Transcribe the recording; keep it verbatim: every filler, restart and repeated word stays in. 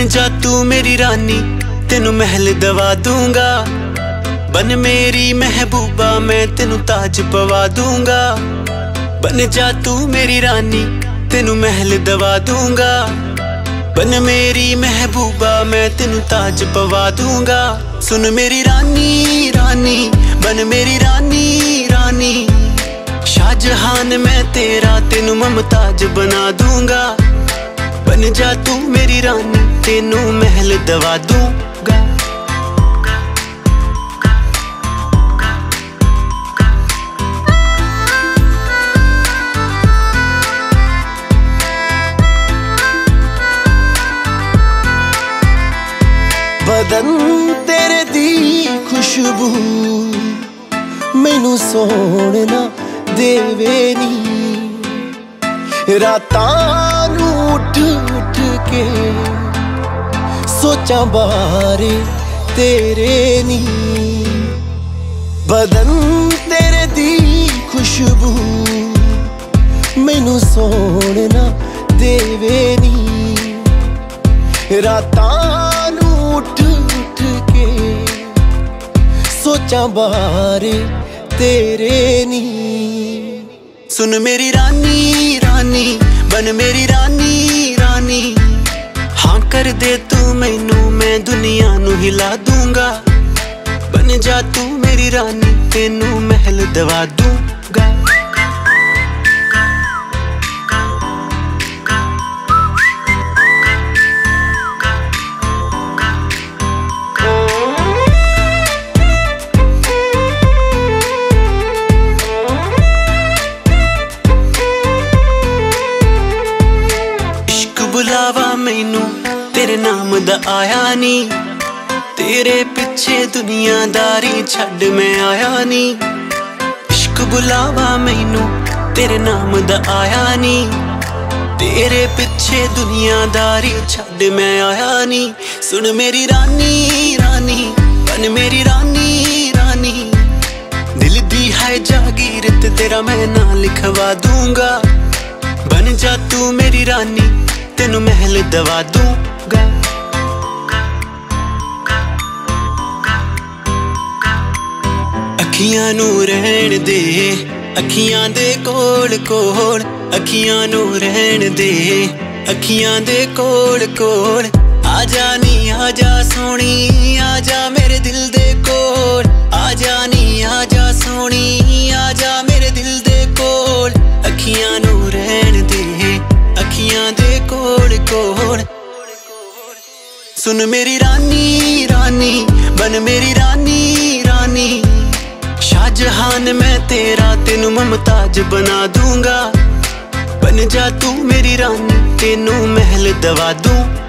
जा तू मेरी रानी, तेनू महल दवा दूंगा। बन मेरी महबूबा, मैं तेनू ताज पवा दूंगा। बन जा तू मेरी रानी, तेनू महल दवा दूंगा। बन मेरी महबूबा, मैं तेनू ताज पवा दूंगा। सुन मेरी रानी रानी, बन मेरी रानी रानी। शाहजहान मैं तेरा, तेनू मुमताज बना दूंगा। बन जा तू मेरी रानी, तेनू महल दवा दूंगा। बदन तेरे दी खुशबू मैनू सोने ना देवे नी। रातां नू उठ उठ के सोचा बारे तेरे नी। बदन तेरे दी खुशबू मैनू सोने ना देवे नी। रातां नू उठ उठ के सोचा बारे तेरे नी। सुन मेरी रानी रानी, बन मेरी रानी रानी। हाँ कर दे तू मैनू, मैं दुनिया नू हिला दूंगा। बन जा तू मेरी रानी, तेनू महल दवा दूंगा। बुलावा मैनू तेरे नाम दा आया नी। तेरे पिछे दुनियादारी छड्ड मैं आया नी। इश्क बुलावा मैनू तेरे नाम दा आया नी। तेरे पिछे दुनियादारी छड्ड मैं आया नी। सुन मेरी रानी रानी, बन मेरी रानी रानी। दिल दी है जागीर ते तेरा मैं ना लिखवा दूंगा। बन जा तू मेरी रानी, तेनू महल दवा दूंगा। अखियां नू रहन दे, अखियां दे कोल कोल। अखियां नू रहन दे, अखियां दे कोल कोल। आजा नी आजा सोनी, आजा मेरे दिल दे कोल। आजा नी आजा सोनी, आजा मेरे दिल दे कोल। अखियां नू रहन दे, अखियां दे कोल कोल। सुन मेरी रानी रानी, बन मेरी रानी रानी। शाहजहान मैं तेरा, तेनू मुमताज बना दूंगा। बन जा तू मेरी रानी, तेनू महल दवा दूं।